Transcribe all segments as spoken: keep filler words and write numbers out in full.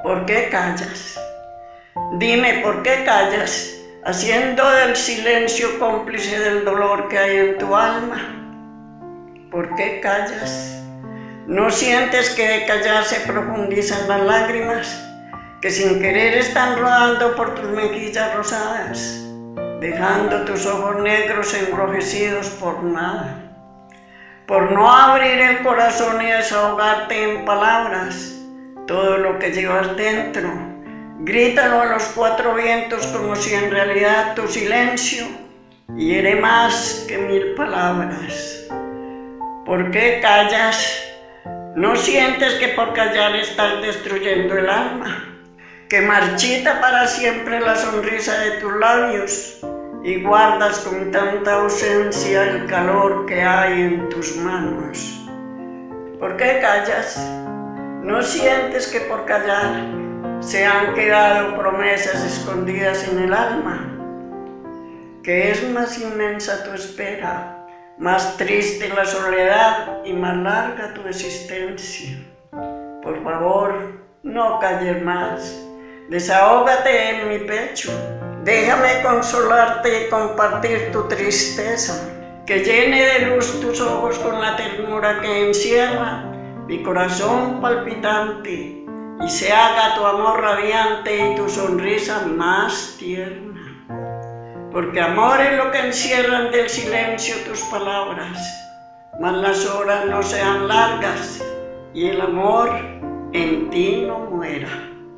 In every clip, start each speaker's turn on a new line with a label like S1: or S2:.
S1: ¿por qué callas? Dime, ¿por qué callas, haciendo del silencio cómplice del dolor que hay en tu alma? ¿Por qué callas? ¿No sientes que de callar se profundizan las lágrimas, que sin querer están rodando por tus mejillas rosadas, dejando tus ojos negros enrojecidos por nada? Por no abrir el corazón y desahogarte en palabras todo lo que llevas dentro. Grítalo a los cuatro vientos como si en realidad tu silencio hiere más que mil palabras. ¿Por qué callas? ¿No sientes que por callar estás destruyendo el alma? Que marchita para siempre la sonrisa de tus labios y guardas con tanta ausencia el calor que hay en tus manos. ¿Por qué callas? ¿No sientes que por callar se han quedado promesas escondidas en el alma? Que es más inmensa tu espera, más triste la soledad y más larga tu existencia. Por favor, no calles más, desahógate en mi pecho. Déjame consolarte y compartir tu tristeza, que llene de luz tus ojos con la ternura que encierra mi corazón palpitante y se haga tu amor radiante y tu sonrisa más tierna. Porque amor es lo que encierran del silencio tus palabras, mas las horas no sean largas y el amor en ti no muera.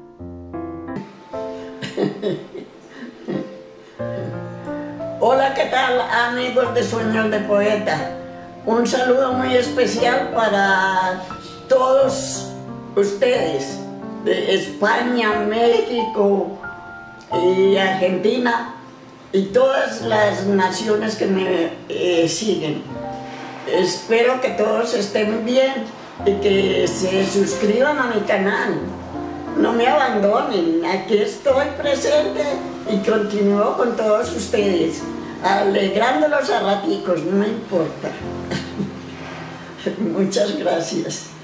S1: Hola, ¿qué tal, amigos de Sueños de Poeta? Un saludo muy especial para todos ustedes de España, México y Argentina y todas las naciones que me eh, siguen. Espero que todos estén bien y que se suscriban a mi canal. No me abandonen, aquí estoy presente y continúo con todos ustedes, alegrándolos a raticos, no me importa. Muchas gracias.